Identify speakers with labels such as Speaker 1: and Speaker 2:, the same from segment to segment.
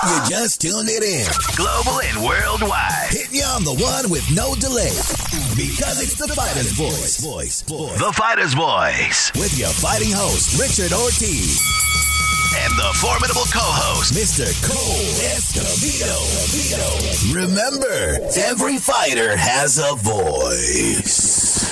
Speaker 1: You just tuned it in. Global and worldwide. Hitting you on the one with no delay. Because it's the fighter's voice. The fighter's voice. With your fighting host, Richard Ortiz. And the formidable co-host, Mr. Cole Escobedo. Remember, every fighter has a voice.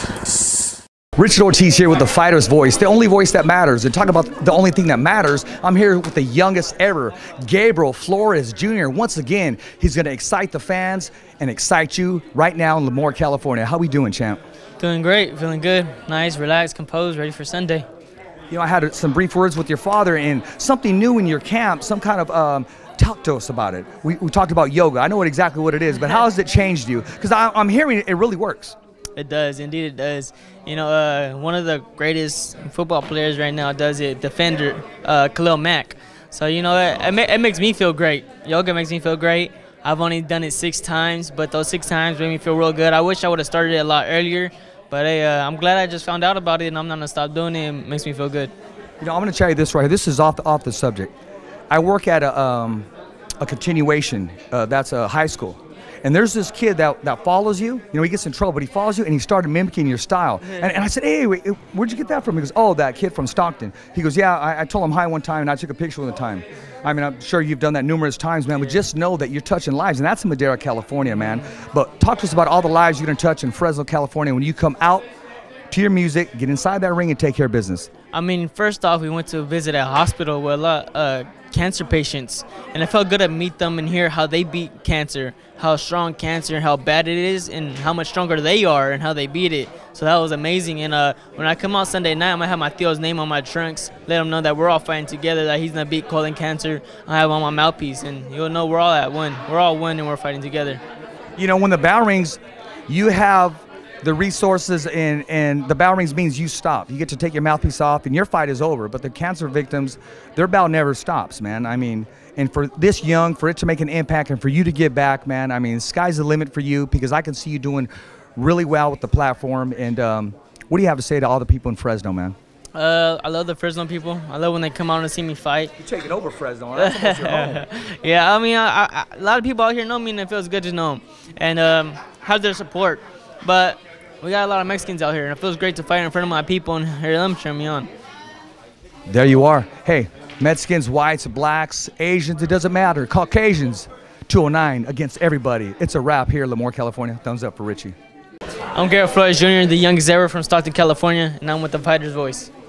Speaker 2: Richard Ortiz here with the fighter's voice, the only voice that matters. And talk about the only thing that matters, I'm here with the youngest ever, GABRIEL FLORES JR. Once again, he's going to excite the fans and excite you right now in Lemoore, California. How we doing, champ?
Speaker 3: Doing great, feeling good, nice, relaxed, composed, ready for Sunday.
Speaker 2: You know, I had some brief words with your father and something new in your camp, some kind of, talk to us about it. We talked about yoga. I know exactly what it is, but how has it changed you? Because I'm hearing it really works.
Speaker 3: It does, indeed it does. You know, one of the greatest football players right now does it, defender, Khalil Mack. So, you know, it makes me feel great. Yoga makes me feel great. I've only done it 6 times, but those 6 times made me feel real good. I wish I would have started it a lot earlier, but I'm glad I just found out about it, and I'm not going to stop doing it. It makes me feel good.
Speaker 2: You know, I'm going to tell you this right here. This is off the subject. I work at a continuation, that's a high school. And there's this kid that follows you. You know, he gets in trouble, but he follows you, and he started mimicking your style. And I said, hey, wait, where'd you get that from? He goes, oh, that kid from Stockton. He goes, yeah, I told him hi one time, and I took a picture with the time. I mean, I'm sure you've done that numerous times, man, but just know that you're touching lives, and that's in Madera, California, man. But talk to us about all the lives you're going to touch in Fresno, California when you come out to your music, get inside that ring, and take care of business.
Speaker 3: I mean, first off, we went to visit a hospital with a lot of cancer patients, and it felt good to meet them and hear how they beat cancer, how strong cancer and how bad it is, and how much stronger they are and how they beat it. So that was amazing. And when I come out Sunday night, I'm going to have my Tio's name on my trunks, let him know that we're all fighting together, that he's going to beat colon cancer. I have on my mouthpiece, and you'll know we're all at one. We're all one, and we're fighting together.
Speaker 2: You know, when the bell rings, you have the resources, and the bell rings means you stop. You get to take your mouthpiece off, and your fight is over. But the cancer victims, their bell never stops, man. I mean, and for this young, for it to make an impact, and for you to give back, man, I mean, sky's the limit for you, because I can see you doing really well with the platform. And what do you have to say to all the people in Fresno, man?
Speaker 3: I love the Fresno people. I love when they come out and see me fight.
Speaker 2: You're taking over Fresno. That's almost your home.
Speaker 3: Yeah, I mean, a lot of people out here know me, and it feels good to know them and have their support. But we got a lot of Mexicans out here, and it feels great to fight in front of my people and hear them cheer me on.
Speaker 2: There you are. Hey, Mexicans, whites, blacks, Asians, it doesn't matter. Caucasians, 209 against everybody. It's a wrap here in Lemoore, California. Thumbs up for Richie.
Speaker 3: I'm GABRIEL Flores Jr., the youngest ever from Stockton, California, and I'm with the fighter's voice.